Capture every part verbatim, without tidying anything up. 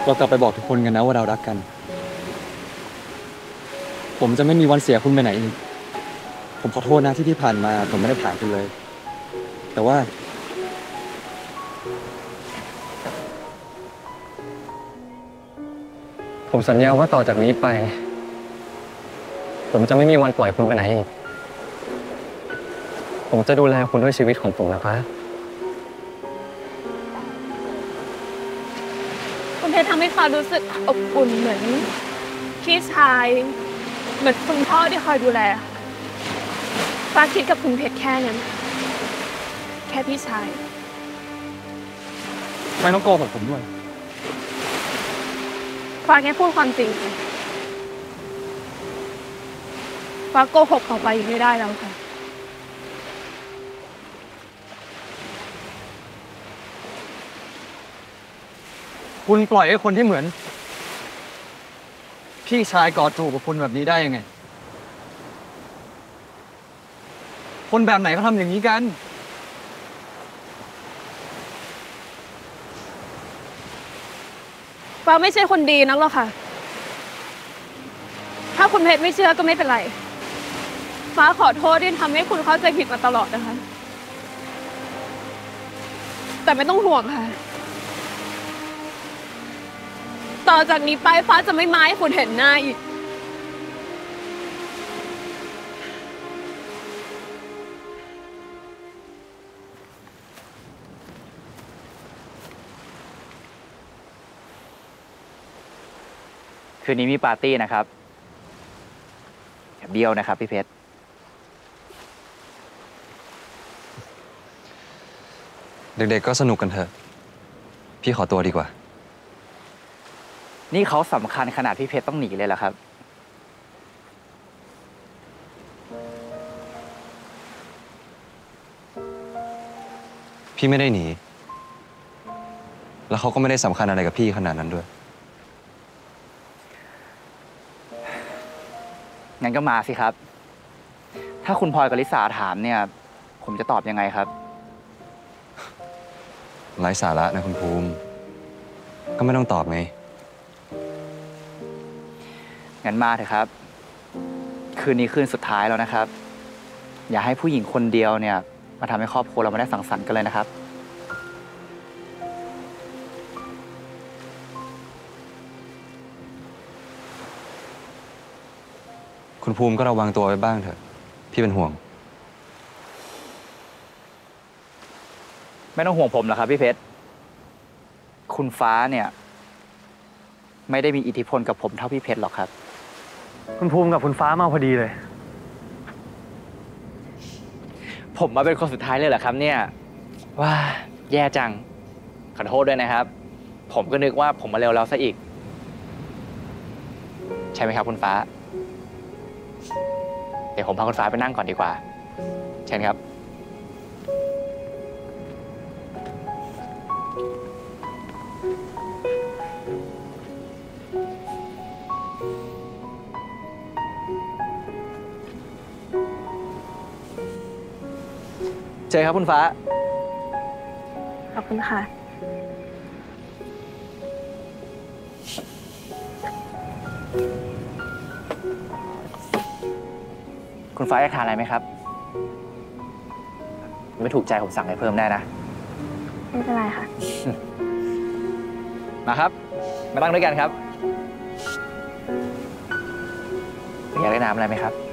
เรากลับไปบอกทุกคนกันนะว่าเรารักกันผมจะไม่มีวันเสียคุณไปไหนอีกผมขอโทษนะที่ที่ผ่านมาผมไม่ได้ผ่านคุณเลยแต่ว่าผมสัญญาว่าต่อจากนี้ไปผมจะไม่มีวันปล่อยคุณไปไหนอีกผมจะดูแลคุณด้วยชีวิตของผมนะคะคุณเพชรทำให้ฟ้ารู้สึกอบอุ่นเหมือนพี่ชายเหมือนคุณพ่อที่คอยดูแลฟ้าคิดกับคุณเพชรแค่นั้นแค่พี่ชายไม่ต้องโกหกผมด้วยฟ้าแค่พูดความจริงฟ้าโกหกต่อไปไม่ได้แล้วค่ะคุณปล่อยให้คนที่เหมือนพี่ชายกอดจูบกับคุณแบบนี้ได้ยังไงคนแบบไหนเขาทำอย่างนี้กันฟ้าไม่ใช่คนดีนักหรอกค่ะถ้าคุณเพชรไม่เชื่อก็ไม่เป็นไรฟ้าขอโทษที่ทำให้คุณเข้าใจผิดมาตลอดนะคะแต่ไม่ต้องห่วงค่ะต่อจากนี้ไปฟ้าจะไม่มาให้คุณเห็นหน้าอีกคืนนี้มีปาร์ตี้นะครับเดียวนะครับพี่เพชรเด็กๆก็สนุกกันเถอะพี่ขอตัวดีกว่านี่เขาสำคัญขนาดพี่เพชรต้องหนีเลยเหรอครับพี่ไม่ได้หนีแล้วเขาก็ไม่ได้สำคัญอะไรกับพี่ขนาดนั้นด้วยงั้นก็มาสิครับถ้าคุณพลอยกับลิสาถามเนี่ยผมจะตอบยังไงครับไร้สาระนะคุณภูมิก็ไม่ต้องตอบไงงั้นมาเถอะครับคืนนี้คืนสุดท้ายแล้วนะครับอย่าให้ผู้หญิงคนเดียวเนี่ยมาทำให้ครอบครัวเราไม่ได้สังสรรค์กันเลยนะครับคุณภูมิก็ระวังตัวไว้บ้างเถอะพี่เป็นห่วงไม่ต้องห่วงผมหรอกครับพี่เพชรคุณฟ้าเนี่ยไม่ได้มีอิทธิพลกับผมเท่าพี่เพชรหรอกครับคุณภูมิกับคุณฟ้ามาพอดีเลยผมมาเป็นคนสุดท้ายเลยเหรอครับเนี่ยว้าแย่จังขอโทษด้วยนะครับผมก็นึกว่าผมมาเร็วแล้วซะอีกใช่ไหมครับคุณฟ้าเดี๋ยวผมพาคุณฟ้าไปนั่งก่อนดีกว่าเชิญครับเชิญครับคุณฟ้าขอบคุณค่ะคุณฟ้าอยากทานอะไรไหมครับไม่ถูกใจผมสั่งให้เพิ่มได้นะไม่เป็นไรค่ะมาครับมานั่งด้วยกันครับอยากได้น้ำอะไรไหมครับ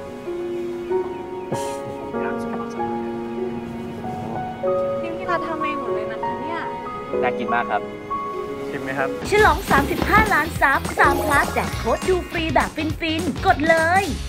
นี่พี่รัฐทำเองหมดเลยนะคะเนี่ยน่ากินมากครับชิมไหมครับฉลองสามสิบห้าล้านซับสามพลัสแจกโค้ดดูฟรีแบบฟินๆกดเลย